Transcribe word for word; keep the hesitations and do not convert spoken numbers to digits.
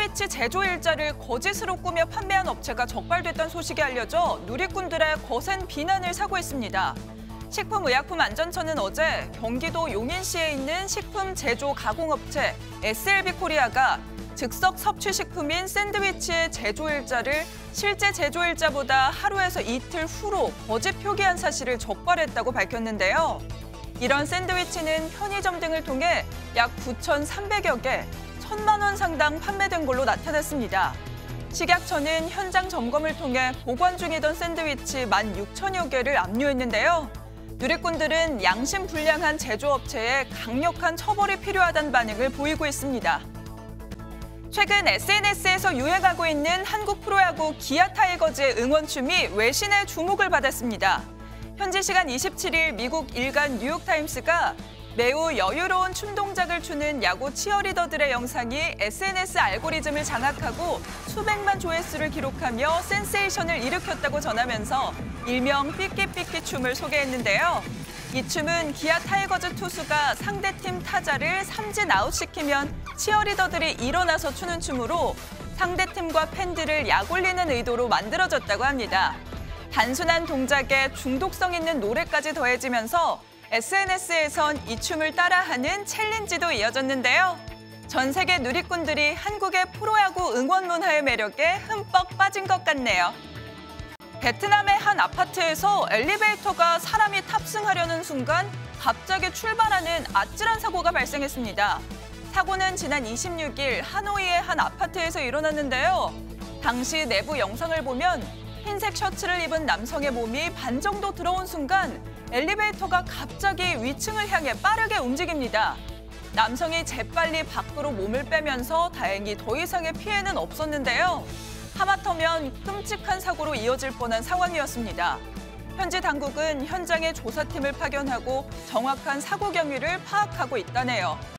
샌드위치 제조 일자를 거짓으로 꾸며 판매한 업체가 적발됐다는 소식이 알려져 누리꾼들의 거센 비난을 사고 있습니다. 식품의약품안전처는 어제 경기도 용인시에 있는 식품 제조 가공업체 에스엘비 코리아가 즉석 섭취식품인 샌드위치의 제조 일자를 실제 제조 일자보다 하루에서 이틀 후로 거짓 표기한 사실을 적발했다고 밝혔는데요. 이런 샌드위치는 편의점 등을 통해 약 구천삼백여 개, 천만 원 상당 판매된 걸로 나타났습니다. 식약처는 현장 점검을 통해 보관 중이던 샌드위치 만 육천여 개를 압류했는데요. 누리꾼들은 양심 불량한 제조업체에 강력한 처벌이 필요하다는 반응을 보이고 있습니다. 최근 에스엔에스에서 유행하고 있는 한국 프로야구 기아 타이거즈의 응원춤이 외신의 주목을 받았습니다. 현지 시간 이십칠 일 미국 일간 뉴욕타임스가 매우 여유로운 춤 동작을 추는 야구 치어리더들의 영상이 에스엔에스 알고리즘을 장악하고 수백만 조회수를 기록하며 센세이션을 일으켰다고 전하면서 일명 삐끼삐끼 춤을 소개했는데요. 이 춤은 기아 타이거즈 투수가 상대팀 타자를 삼진 아웃시키면 치어리더들이 일어나서 추는 춤으로 상대팀과 팬들을 약올리는 의도로 만들어졌다고 합니다. 단순한 동작에 중독성 있는 노래까지 더해지면서 에스엔에스에선 이 춤을 따라하는 챌린지도 이어졌는데요. 전 세계 누리꾼들이 한국의 프로야구 응원 문화의 매력에 흠뻑 빠진 것 같네요. 베트남의 한 아파트에서 엘리베이터가 사람이 탑승하려는 순간 갑자기 출발하는 아찔한 사고가 발생했습니다. 사고는 지난 이십육 일 하노이의 한 아파트에서 일어났는데요. 당시 내부 영상을 보면 흰색 셔츠를 입은 남성의 몸이 반 정도 들어온 순간 엘리베이터가 갑자기 위층을 향해 빠르게 움직입니다. 남성이 재빨리 밖으로 몸을 빼면서 다행히 더 이상의 피해는 없었는데요. 하마터면 끔찍한 사고로 이어질 뻔한 상황이었습니다. 현지 당국은 현장에 조사팀을 파견하고 정확한 사고 경위를 파악하고 있다네요.